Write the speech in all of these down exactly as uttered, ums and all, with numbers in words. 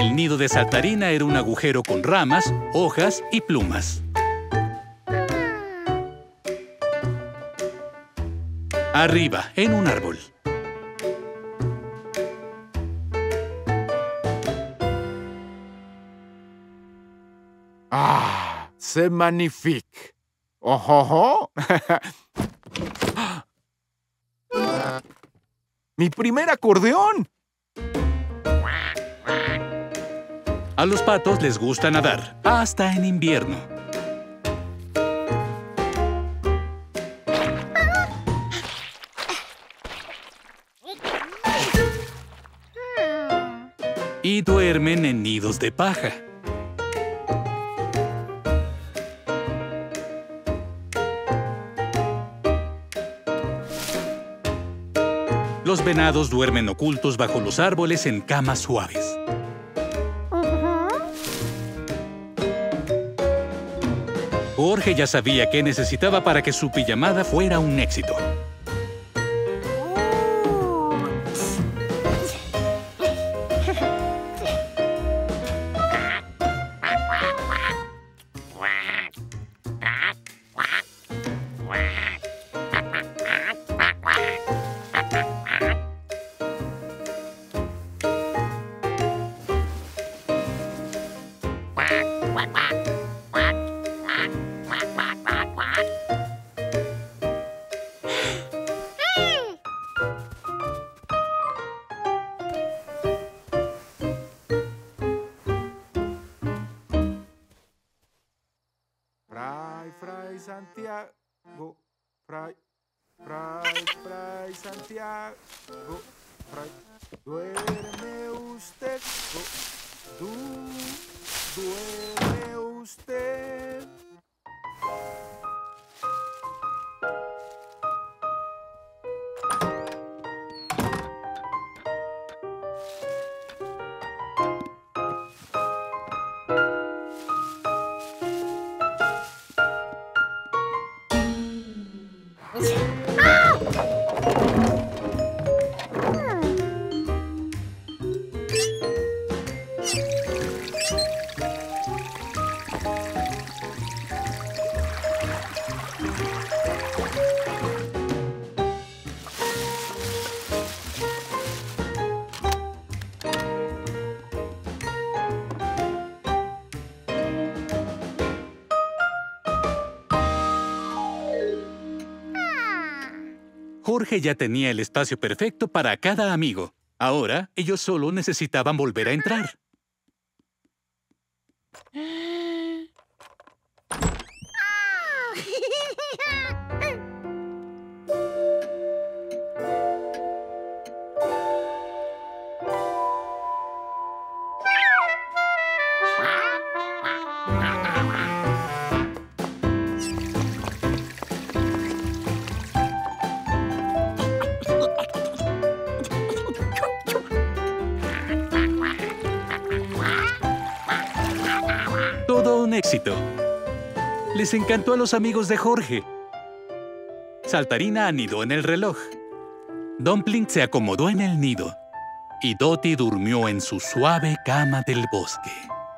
El nido de Saltarina era un agujero con ramas, hojas y plumas. Arriba, en un árbol. Ah, c'est magnifique. Oh, oh, oh. ¡Mi primer acordeón! A los patos les gusta nadar, hasta en invierno. Y duermen en nidos de paja. Los venados duermen ocultos bajo los árboles en camas suaves. Jorge ya sabía qué necesitaba para que su pijamada fuera un éxito. Fray, Fray Santiago, Fray, Fray, Fray Santiago, Fray, duerme usted, tú, duerme usted. Jorge ya tenía el espacio perfecto para cada amigo. Ahora, ellos solo necesitaban volver a entrar. Todo un éxito. Les encantó a los amigos de Jorge. Saltarina anidó en el reloj. Dumpling se acomodó en el nido. Y Dottie durmió en su suave cama del bosque.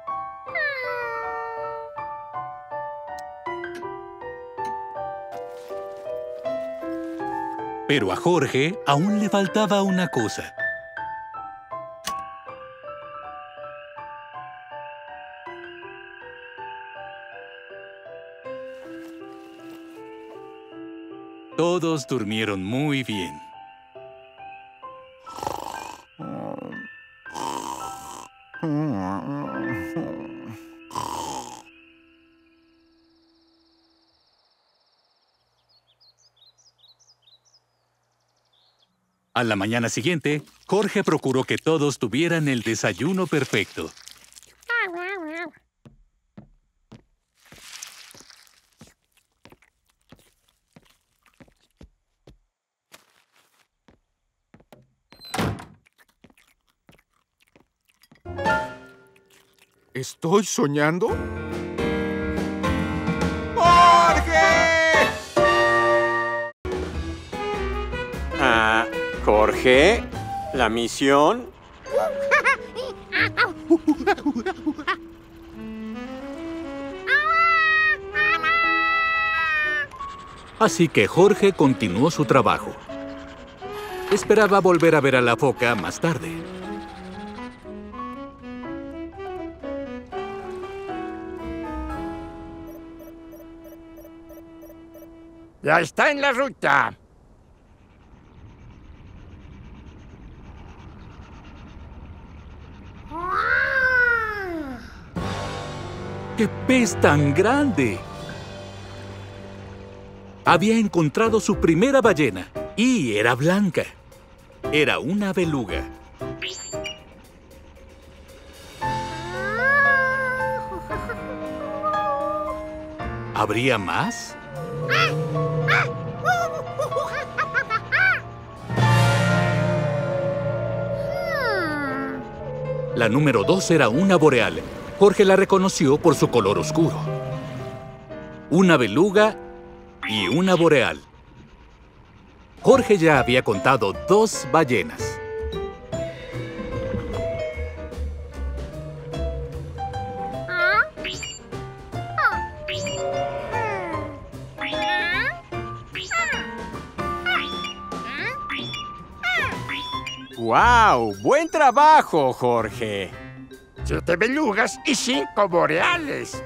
Pero a Jorge aún le faltaba una cosa. Todos durmieron muy bien. A la mañana siguiente, Jorge procuró que todos tuvieran el desayuno perfecto. ¿Estoy soñando? ¡Jorge! Ah, Jorge, la misión. Así que Jorge continuó su trabajo. Esperaba volver a ver a la foca más tarde. Ya está en la ruta. ¡Qué pez tan grande! Había encontrado su primera ballena y era blanca. Era una beluga. ¿Habría más? La número dos era una boreal. Jorge la reconoció por su color oscuro. Una beluga y una boreal. Jorge ya había contado dos ballenas. ¡Guau! ¡Buen trabajo, Jorge! Siete belugas y cinco boreales.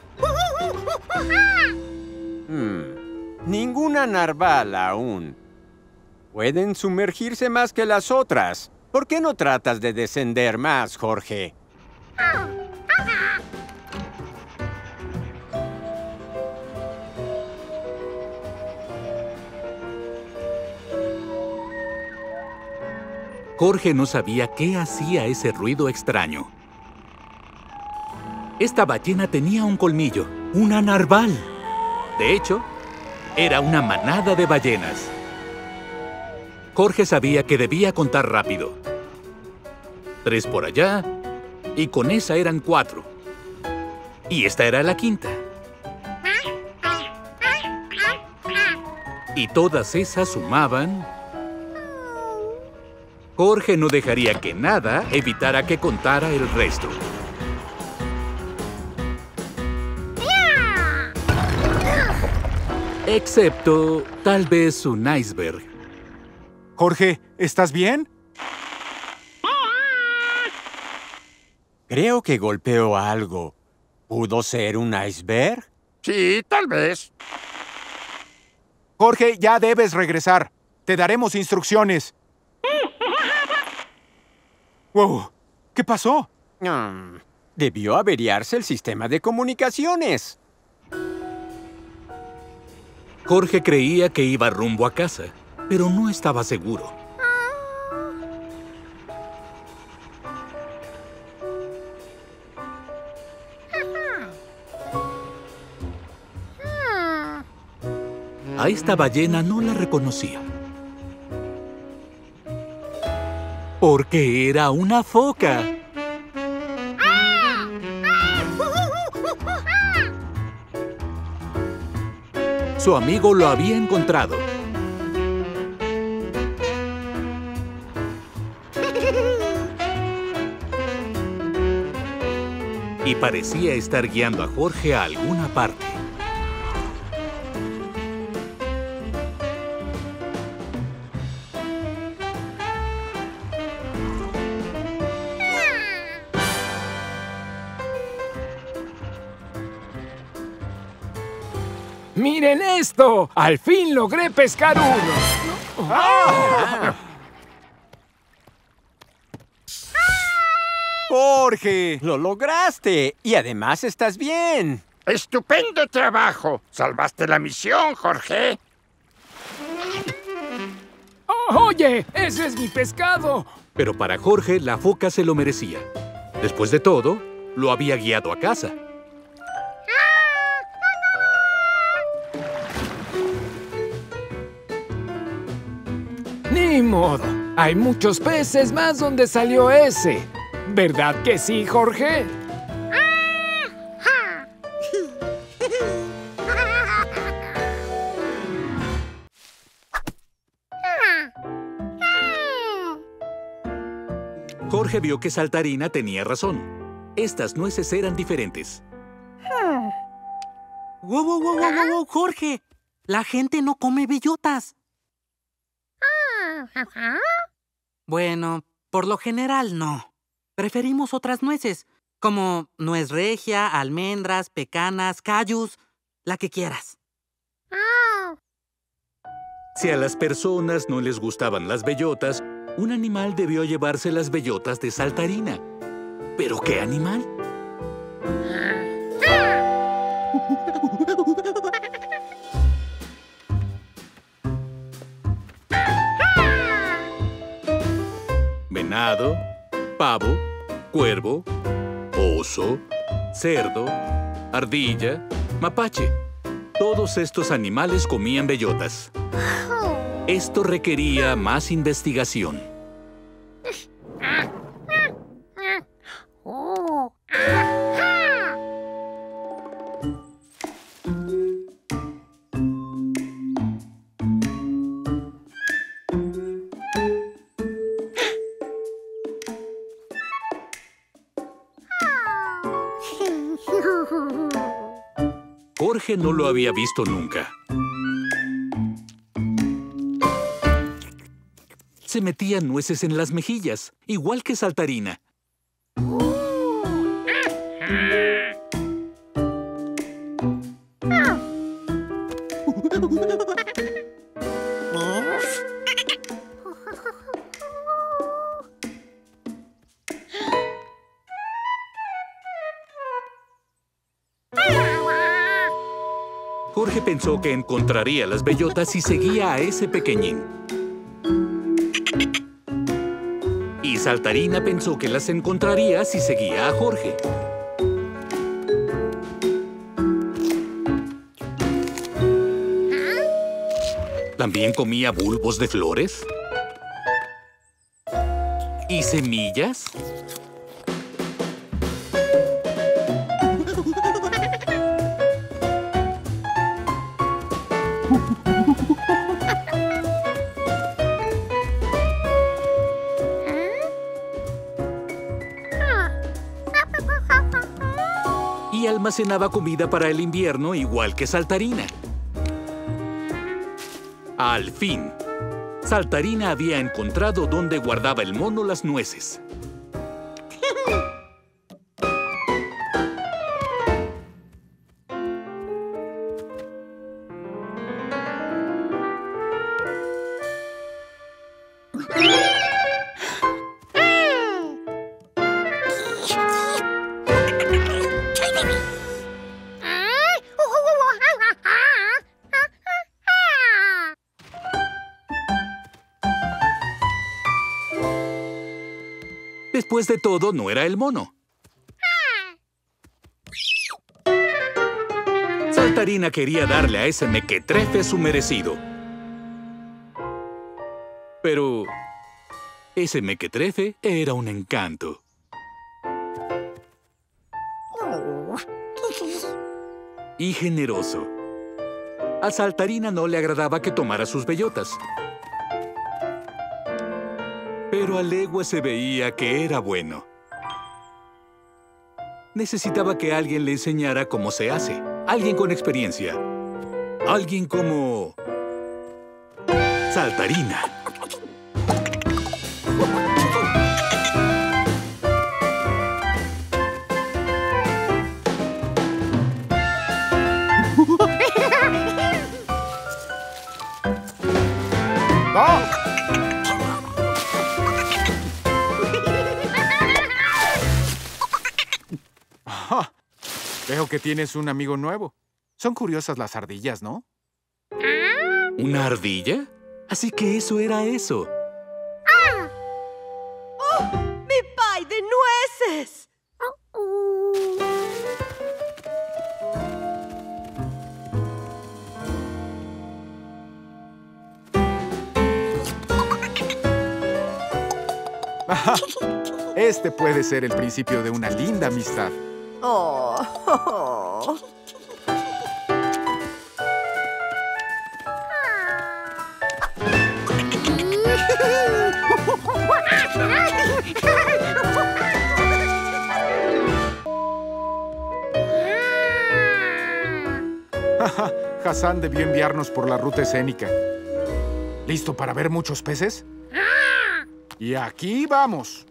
Hmm. Ninguna narval aún. Pueden sumergirse más que las otras. ¿Por qué no tratas de descender más, Jorge? Jorge no sabía qué hacía ese ruido extraño. Esta ballena tenía un colmillo, una narval. De hecho, era una manada de ballenas. Jorge sabía que debía contar rápido. Tres por allá, y con esa eran cuatro. Y esta era la quinta. Y todas esas sumaban... Jorge no dejaría que nada evitara que contara el resto. Excepto, tal vez, un iceberg. Jorge, ¿estás bien? Creo que golpeó algo. ¿Pudo ser un iceberg? Sí, tal vez. Jorge, ya debes regresar. Te daremos instrucciones. ¡Wow! ¿Qué pasó? Mm, debió averiarse el sistema de comunicaciones. Jorge creía que iba rumbo a casa, pero no estaba seguro. A esta ballena no la reconocía. Porque era una foca. Su amigo lo había encontrado. Y parecía estar guiando a Jorge a alguna parte. ¡Miren esto! ¡Al fin logré pescar uno! ¡Ah! ¡Jorge! ¡Lo lograste! Y además estás bien. ¡Estupendo trabajo! ¡Salvaste la misión, Jorge! Oh, ¡Oye! ¡Ese es mi pescado! Pero para Jorge, la foca se lo merecía. Después de todo, lo había guiado a casa. Ni modo. Hay muchos peces más donde salió ese. ¿Verdad que sí, Jorge? Jorge vio que Saltarina tenía razón. Estas nueces eran diferentes. ¡Wow, wow, wow, wow, wow, wow, Jorge! La gente no come bellotas. Bueno, por lo general no. Preferimos otras nueces, como nuez regia, almendras, pecanas, cayus, la que quieras. Si a las personas no les gustaban las bellotas, un animal debió llevarse las bellotas de Saltarina. ¿Pero qué animal? Venado, pavo, cuervo, oso, cerdo, ardilla, mapache. Todos estos animales comían bellotas. Esto requería más investigación. Jorge no lo había visto nunca. Se metía nueces en las mejillas, igual que Saltarina. Jorge pensó que encontraría las bellotas y seguía a ese pequeñín. Y Saltarina pensó que las encontraría si seguía a Jorge. ¿También comía bulbos de flores? ¿Y semillas? Y almacenaba comida para el invierno igual que Saltarina. Al fin, Saltarina había encontrado dónde guardaba el mono las nueces. Después de todo, no era el mono. Saltarina quería darle a ese mequetrefe su merecido. Pero ese mequetrefe era un encanto. Y generoso. A Saltarina no le agradaba que tomara sus bellotas. Pero a legua se veía que era bueno. Necesitaba que alguien le enseñara cómo se hace. Alguien con experiencia. Alguien como... Saltarina. ¡Oh! Ah, veo que tienes un amigo nuevo. Son curiosas las ardillas, ¿no? ¿Una ardilla? Así que eso era eso. ¡Oh! ¡Mi pay de nueces! Este puede ser el principio de una linda amistad. Oh, oh, oh. Hassan debió enviarnos por la ruta escénica. ¿Listo para ver muchos peces? Y aquí vamos.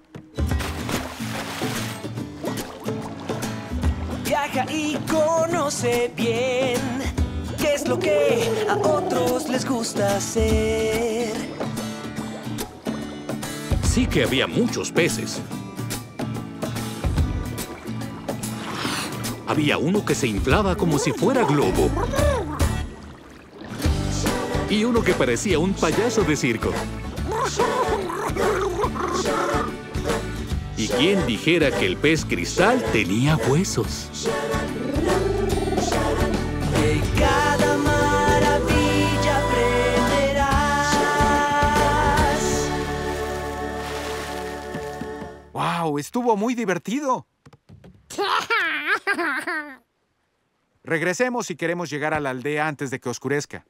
Viaja y conoce bien qué es lo que a otros les gusta hacer. Sí que había muchos peces. Había uno que se inflaba como si fuera globo. Y uno que parecía un payaso de circo. ¿Y quién dijera que el pez cristal tenía huesos? De cada maravilla aprenderás. ¡Wow! Estuvo muy divertido. Regresemos si queremos llegar a la aldea antes de que oscurezca.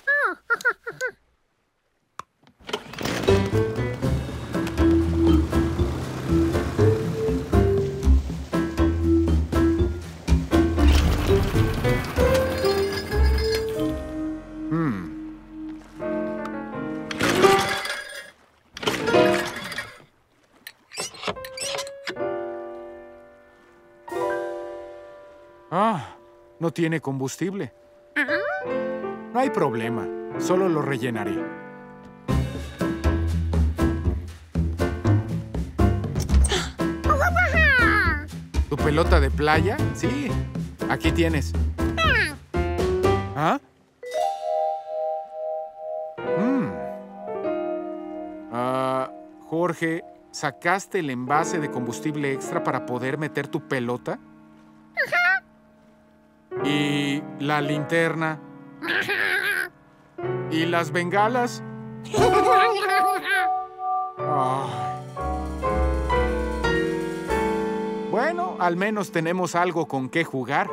Ah, no tiene combustible. No hay problema, solo lo rellenaré. ¿Tu pelota de playa? Sí, aquí tienes. ¿Ah? Mm. Ah, Jorge, ¿sacaste el envase de combustible extra para poder meter tu pelota? ¿Y la linterna? ¿Y las bengalas? Ay. Bueno, al menos tenemos algo con qué jugar.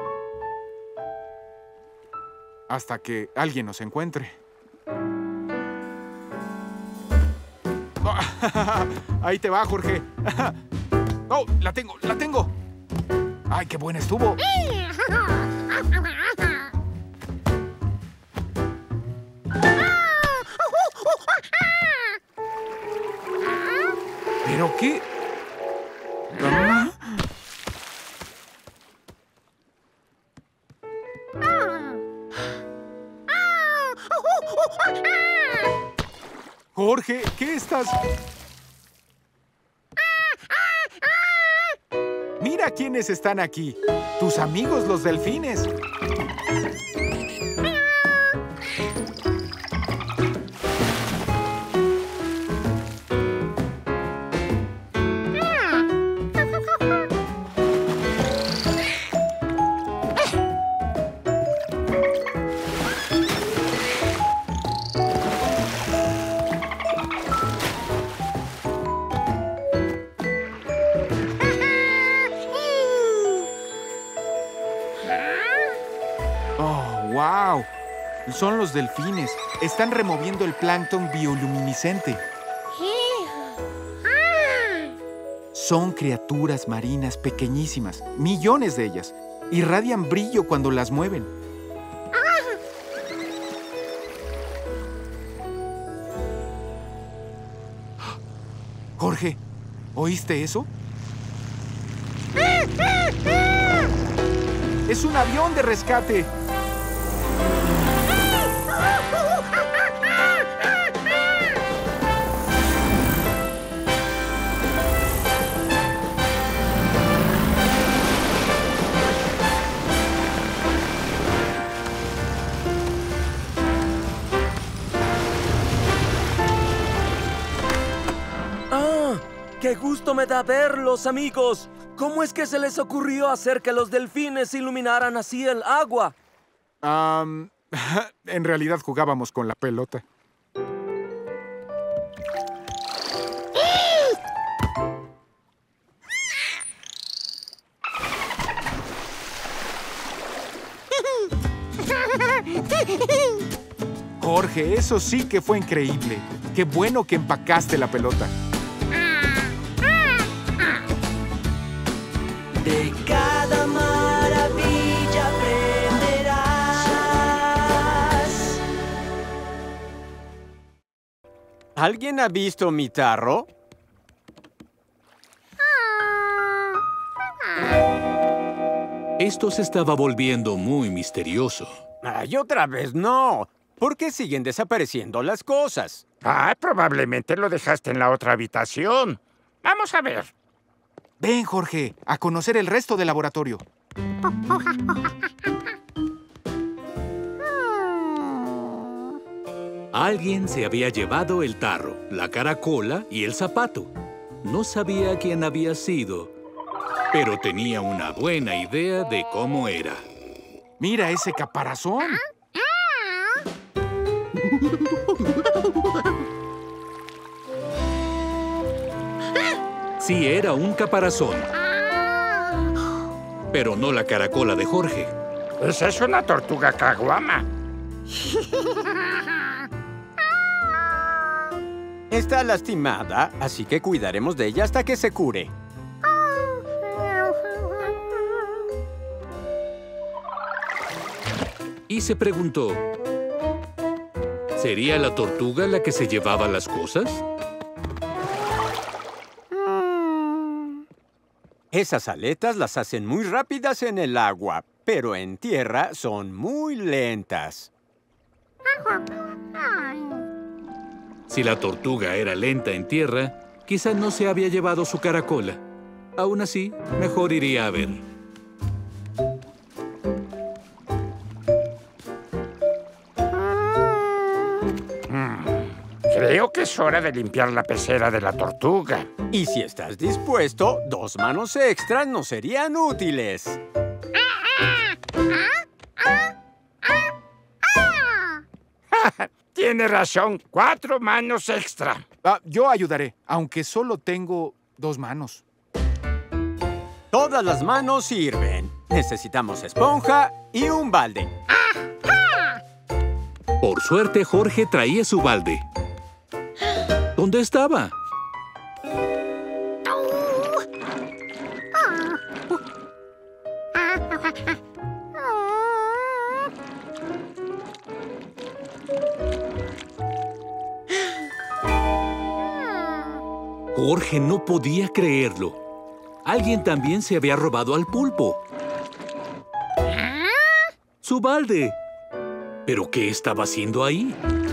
Hasta que alguien nos encuentre. Ahí te va, Jorge. ¡Oh, la tengo, la tengo! ¡Ay, qué buena estuvo! ¿Pero qué? ¿Ah? Jorge, ¿qué estás...? Mira quiénes están aquí. Tus amigos, los delfines. ¡Wow! Son los delfines. Están removiendo el plancton bioluminiscente. Son criaturas marinas pequeñísimas, millones de ellas. Irradian brillo cuando las mueven. Jorge, ¿oíste eso? ¡Es un avión de rescate! ¡Qué gusto me da verlos, amigos! ¿Cómo es que se les ocurrió hacer que los delfines iluminaran así el agua? Um, en realidad jugábamos con la pelota. Jorge, eso sí que fue increíble. Qué bueno que empacaste la pelota. De cada maravilla aprenderás. ¿Alguien ha visto mi tarro? Esto se estaba volviendo muy misterioso. Ay, otra vez no. ¿Por qué siguen desapareciendo las cosas? Ah, probablemente lo dejaste en la otra habitación. Vamos a ver. Ven, Jorge, a conocer el resto del laboratorio. Alguien se había llevado el tarro, la caracola y el zapato. No sabía quién había sido, pero tenía una buena idea de cómo era. Mira ese caparazón. Sí, era un caparazón. Pero no la caracola de Jorge. Esa es una tortuga caguama. Está lastimada, así que cuidaremos de ella hasta que se cure. Y se preguntó, ¿sería la tortuga la que se llevaba las cosas? Esas aletas las hacen muy rápidas en el agua, pero en tierra son muy lentas. Si la tortuga era lenta en tierra, quizá no se había llevado su caracola. Aún así, mejor iría a ver. Creo que es hora de limpiar la pecera de la tortuga. Y si estás dispuesto, dos manos extras no serían útiles. Tiene razón, cuatro manos extra. Ah, yo ayudaré, aunque solo tengo dos manos. Todas las manos sirven. Necesitamos esponja y un balde. Por suerte, Jorge traía su balde. ¿Dónde estaba? Jorge no podía creerlo. Alguien también se había robado al pulpo. ¡Su balde! ¿Pero qué estaba haciendo ahí?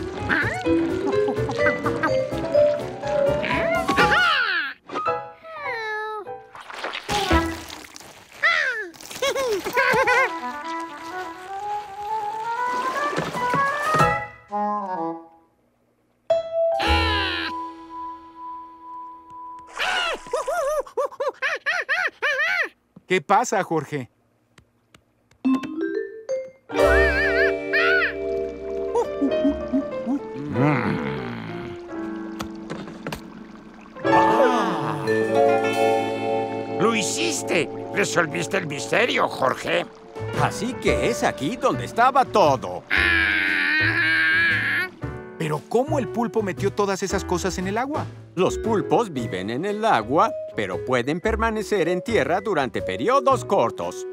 ¿Qué pasa, Jorge? ¡Lo hiciste! Resolviste el misterio, Jorge. Así que es aquí donde estaba todo. ¿Pero cómo el pulpo metió todas esas cosas en el agua? Los pulpos viven en el agua, pero pueden permanecer en tierra durante periodos cortos.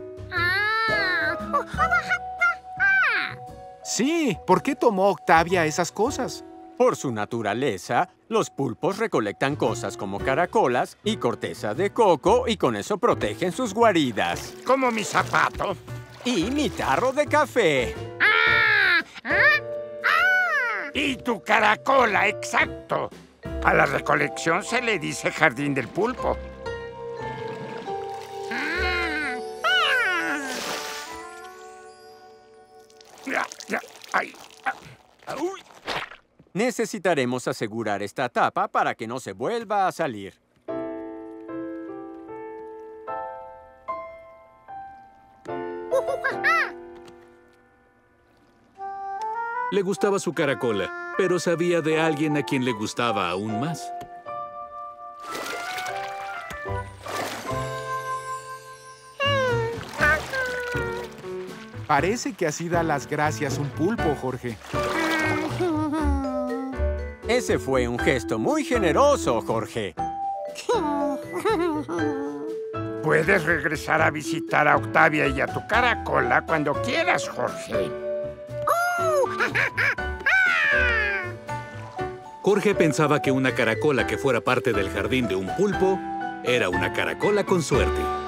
Sí, ¿por qué tomó Octavia esas cosas? Por su naturaleza, los pulpos recolectan cosas como caracolas y corteza de coco y con eso protegen sus guaridas. Como mi zapato. Y mi tarro de café. Y tu caracola, exacto. A la recolección se le dice jardín del pulpo. Ya, ya, ay, ah, uy. Necesitaremos asegurar esta tapa para que no se vuelva a salir. Le gustaba su caracola, pero sabía de alguien a quien le gustaba aún más. Parece que así da las gracias un pulpo, Jorge. Ese fue un gesto muy generoso, Jorge. Puedes regresar a visitar a Octavia y a tu caracola cuando quieras, Jorge. Jorge pensaba que una caracola que fuera parte del jardín de un pulpo era una caracola con suerte.